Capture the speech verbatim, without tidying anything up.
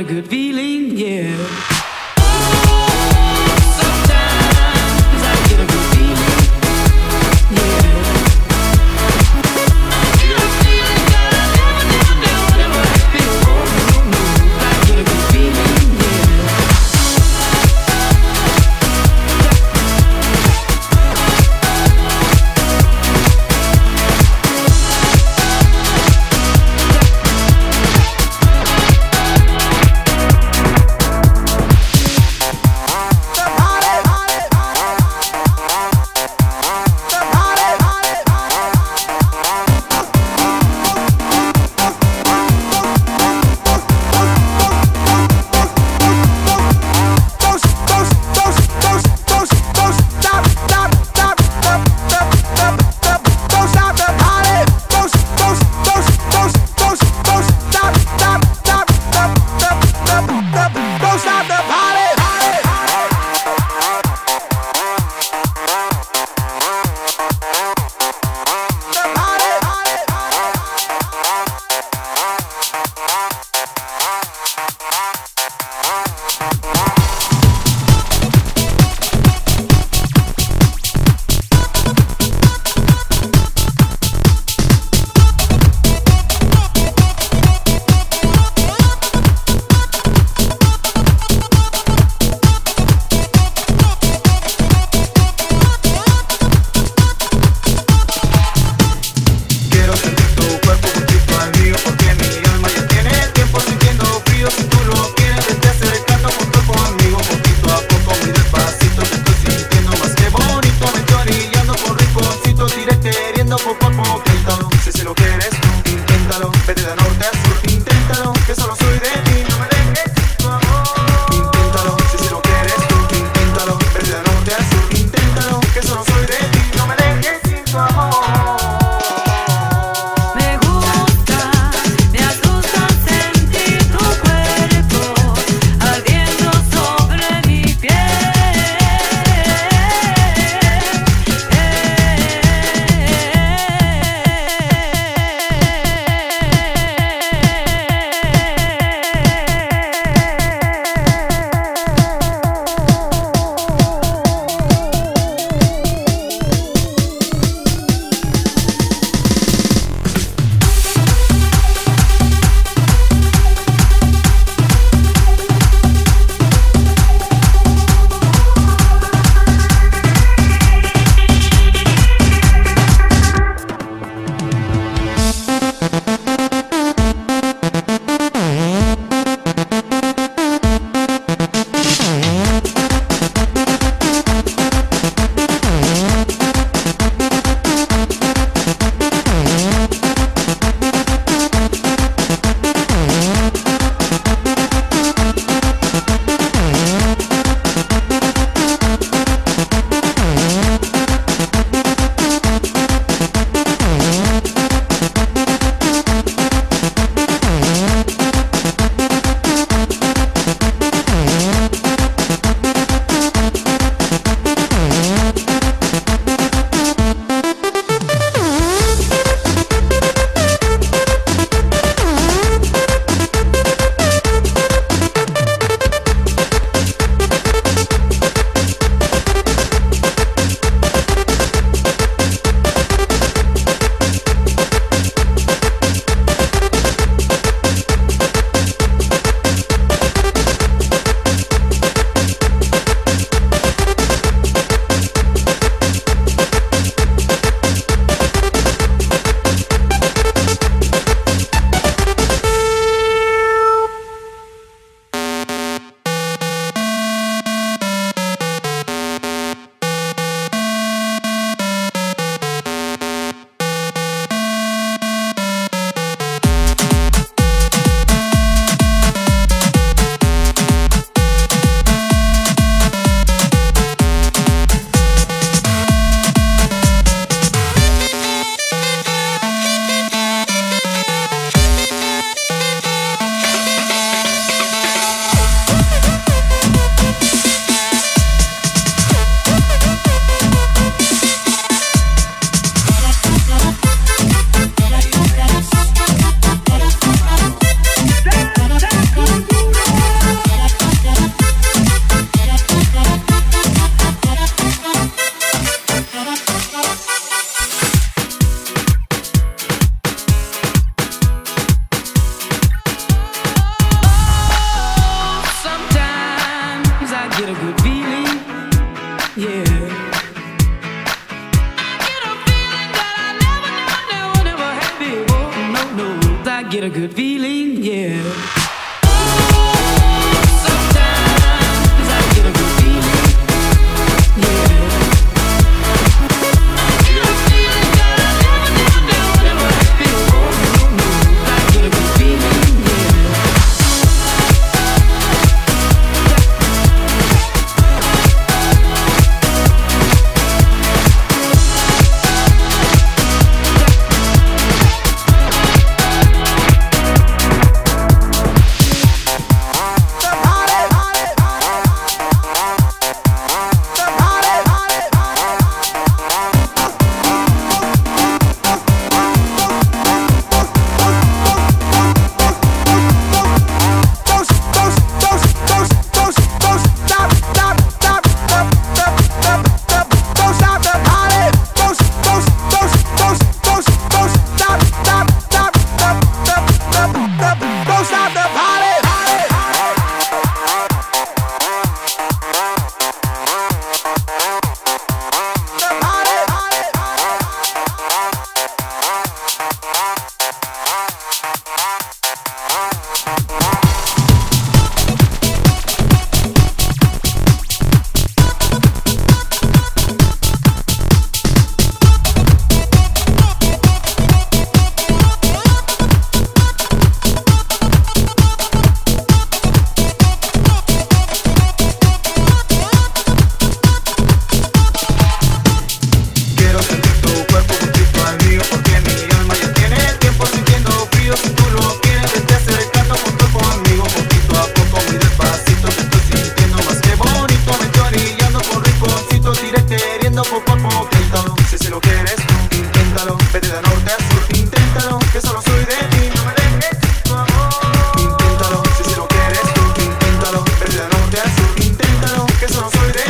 good feeling, yeah. get a good feeling, yeah. I get a feeling that I never, never, never, never had before. No, no, I get a good feeling, yeah. Sometimes I get a good feeling, yeah. I get a feeling that I never, never, never, never had before. No, no, I get a good feeling, yeah. Poco a poco, inténtalo, si se lo quieres, inténtalo, vete de norte a sur, inténtalo, que solo soy de ti, no me dejes tu amor. Inténtalo, si se lo quieres, inténtalo, vete de norte a sur, inténtalo, que solo soy de ti.